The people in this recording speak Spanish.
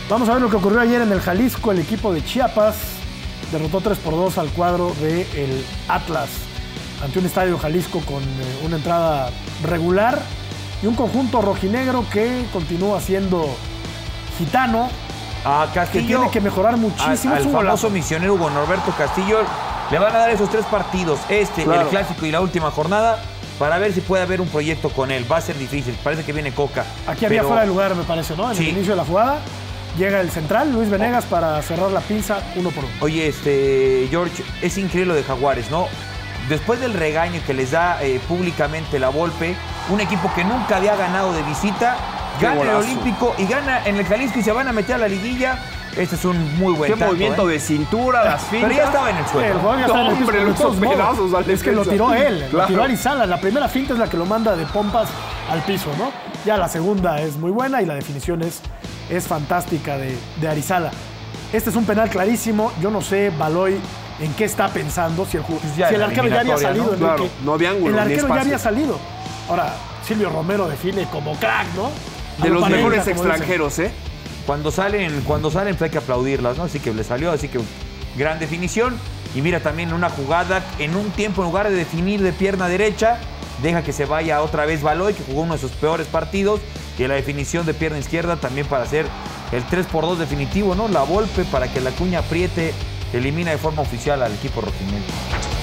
Vamos a ver lo que ocurrió ayer en el Jalisco. El equipo de Chiapas derrotó 3-2 al cuadro del Atlas ante un estadio Jalisco con una entrada regular y un conjunto rojinegro que continúa siendo gitano, Castillo, que tiene que mejorar muchísimo. Al famoso misionero Hugo Norberto Castillo le van a dar esos 3 partidos, el clásico y la última jornada, para ver si puede haber un proyecto con él. Va a ser difícil, parece que viene Coca. Aquí había fuera de lugar, me parece, ¿no? En el inicio de la jugada llega el central, Luis Venegas, para cerrar la pinza 1-1. Oye, George, es increíble lo de Jaguares, ¿no? Después del regaño que les da públicamente la Volpe, un equipo que nunca había ganado de visita, gana el Olímpico y gana en el Jalisco y se van a meter a la liguilla. Este es un muy buen tanto. Qué movimiento de cintura, las fintas. Pero ya estaba en el suelo. El jugador ya está en el piso, lo hizo pedazos al es que lo tiró él, claro. Lo tiró Arizala. La primera finta es la que lo manda de pompas al piso, ¿no? Ya la segunda es muy buena y la definición es fantástica de Arizala. Este es un penal clarísimo. Yo no sé, Baloy, en qué está pensando. Si el arquero ya había salido. ¿No? Claro, no había ángulo. El arquero ya había salido. Ahora, Silvio Romero define como crack, ¿no? De los mejores extranjeros, ¿eh? Cuando salen, pues hay que aplaudirlas, ¿no? Así que le salió, así que gran definición. Y mira también una jugada, en un tiempo, en lugar de definir de pierna derecha, deja que se vaya otra vez Baloy, que jugó uno de sus peores partidos, y la definición de pierna izquierda también para hacer el 3-2 definitivo, ¿no? La Volpe para que la Acuña apriete, elimina de forma oficial al equipo rojinegro.